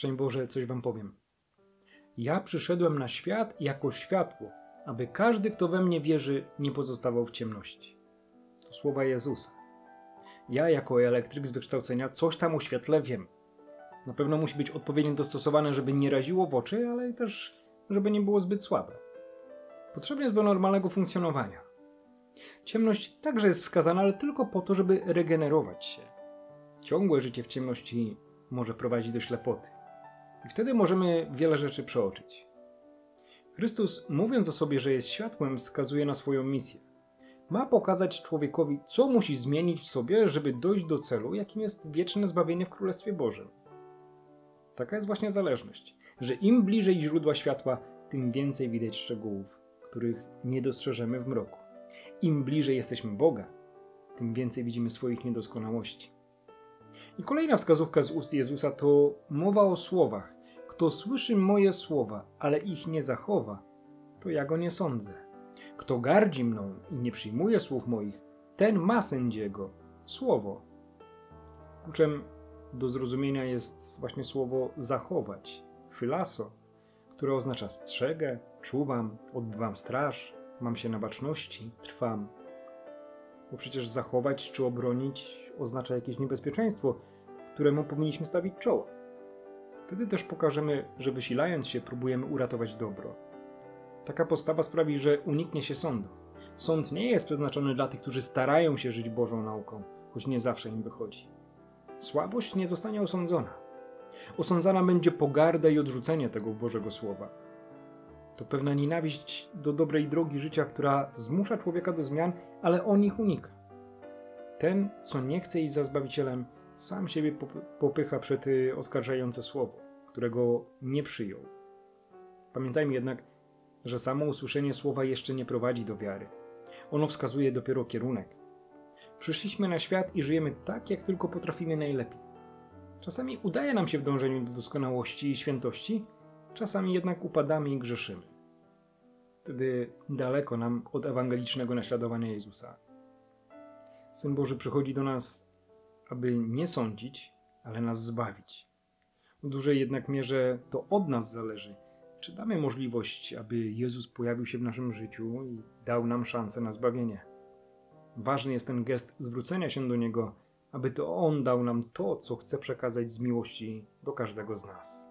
Szczęść Boże, coś wam powiem. Ja przyszedłem na świat jako światło, aby każdy, kto we mnie wierzy, nie pozostawał w ciemności. To słowa Jezusa. Ja jako elektryk z wykształcenia coś tam o świetle wiem. Na pewno musi być odpowiednio dostosowane, żeby nie raziło w oczy, ale też, żeby nie było zbyt słabe. Potrzebne jest do normalnego funkcjonowania. Ciemność także jest wskazana, ale tylko po to, żeby regenerować się. Ciągłe życie w ciemności może prowadzić do ślepoty. I wtedy możemy wiele rzeczy przeoczyć. Chrystus, mówiąc o sobie, że jest światłem, wskazuje na swoją misję. Ma pokazać człowiekowi, co musi zmienić w sobie, żeby dojść do celu, jakim jest wieczne zbawienie w Królestwie Bożym. Taka jest właśnie zależność, że im bliżej źródła światła, tym więcej widać szczegółów, których nie dostrzeżemy w mroku. Im bliżej jesteśmy Boga, tym więcej widzimy swoich niedoskonałości. I kolejna wskazówka z ust Jezusa to mowa o słowach. Kto słyszy moje słowa, ale ich nie zachowa, to ja go nie sądzę. Kto gardzi mną i nie przyjmuje słów moich, ten ma sędziego. Słowo. Kluczem do zrozumienia jest właśnie słowo zachować. Philaso, które oznacza strzegę, czuwam, odbywam straż, mam się na baczności, trwam. Bo przecież zachować czy obronić oznacza jakieś niebezpieczeństwo, któremu powinniśmy stawić czoło. Wtedy też pokażemy, że wysilając się próbujemy uratować dobro. Taka postawa sprawi, że uniknie się sądu. Sąd nie jest przeznaczony dla tych, którzy starają się żyć Bożą nauką, choć nie zawsze im wychodzi. Słabość nie zostanie osądzona. Osądzana będzie pogarda i odrzucenie tego Bożego Słowa. To pewna nienawiść do dobrej drogi życia, która zmusza człowieka do zmian, ale on ich unika. Ten, co nie chce iść za Zbawicielem, sam siebie popycha przed oskarżające słowo, którego nie przyjął. Pamiętajmy jednak, że samo usłyszenie słowa jeszcze nie prowadzi do wiary. Ono wskazuje dopiero kierunek. Przyszliśmy na świat i żyjemy tak, jak tylko potrafimy najlepiej. Czasami udaje nam się w dążeniu do doskonałości i świętości, czasami jednak upadamy i grzeszymy. Wtedy daleko nam od ewangelicznego naśladowania Jezusa. Syn Boży przychodzi do nas, aby nie sądzić, ale nas zbawić. W dużej jednak mierze to od nas zależy, czy damy możliwość, aby Jezus pojawił się w naszym życiu i dał nam szansę na zbawienie. Ważny jest ten gest zwrócenia się do Niego, aby to On dał nam to, co chce przekazać z miłości do każdego z nas.